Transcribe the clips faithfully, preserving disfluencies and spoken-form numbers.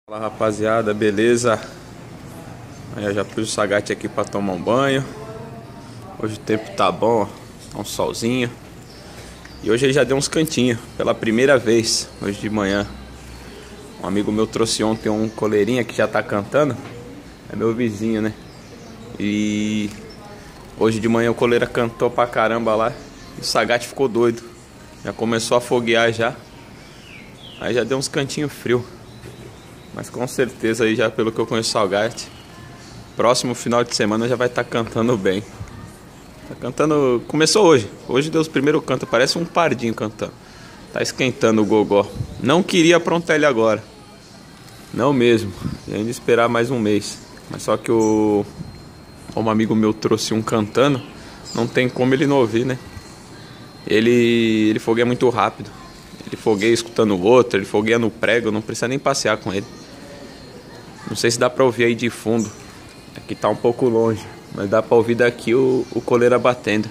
Fala rapaziada, beleza? Aí eu já pus o Sagat aqui pra tomar um banho. Hoje o tempo tá bom, ó. Tá um solzinho. E hoje ele já deu uns cantinhos, pela primeira vez, hoje de manhã. Um amigo meu trouxe ontem um coleirinha que já tá cantando. É meu vizinho, né? E hoje de manhã o coleira cantou pra caramba lá. E o Sagat ficou doido. Já começou a foguear já. Aí já deu uns cantinhos frios. Mas com certeza aí, já pelo que eu conheço o Sagat, próximo final de semana já vai estar tá cantando bem. Tá cantando... Começou hoje. Hoje deu os primeiros cantos. Parece um pardinho cantando. Tá esquentando o gogó. Não queria aprontar ele agora. Não mesmo. E ainda esperar mais um mês. Mas só que o... Como um amigo meu trouxe um cantando, não tem como ele não ouvir, né? Ele... Ele fogueia muito rápido. Ele fogueia escutando o outro. Ele fogueia no prego. Não precisa nem passear com ele. Não sei se dá pra ouvir aí de fundo. Aqui tá um pouco longe, mas dá pra ouvir daqui o, o coleira batendo.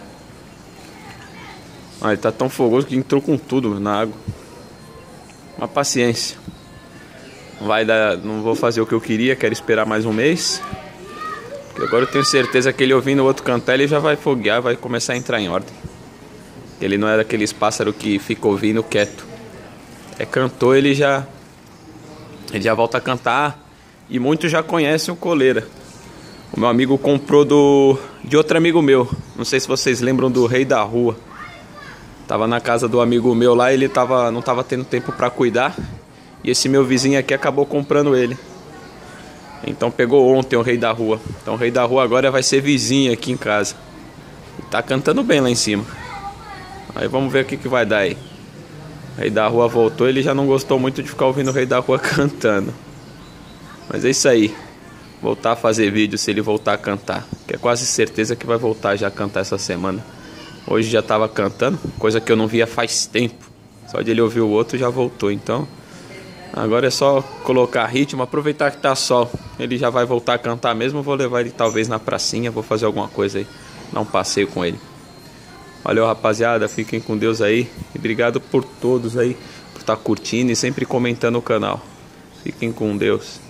Ah, ele tá tão fogoso que entrou com tudo na água. Uma paciência. Não vai dar, não vou fazer o que eu queria, quero esperar mais um mês. Porque agora eu tenho certeza que ele ouvindo o outro cantar, ele já vai foguear, vai começar a entrar em ordem. Ele não é daqueles pássaros que fica ouvindo quieto. É cantor, ele já ele já volta a cantar. E muitos já conhecem o coleira. O meu amigo comprou do de outro amigo meu. Não sei se vocês lembram do Rei da Rua. Tava na casa do amigo meu lá, ele tava, não tava tendo tempo para cuidar. E esse meu vizinho aqui acabou comprando ele. Então pegou ontem o Rei da Rua. Então o Rei da Rua agora vai ser vizinho aqui em casa. E tá cantando bem lá em cima. Aí vamos ver o que, que vai dar aí. O Rei da Rua voltou, ele já não gostou muito de ficar ouvindo o Rei da Rua cantando. Mas é isso aí. Voltar a fazer vídeo se ele voltar a cantar. Que é quase certeza que vai voltar já a cantar essa semana. Hoje já estava cantando, coisa que eu não via faz tempo. Só de ele ouvir o outro já voltou. Então agora é só colocar ritmo, aproveitar que tá sol. Ele já vai voltar a cantar mesmo. Vou levar ele talvez na pracinha. Vou fazer alguma coisa aí, dar um passeio com ele. Valeu rapaziada, fiquem com Deus aí. E obrigado por todos aí, por estar curtindo e sempre comentando o canal. Fiquem com Deus.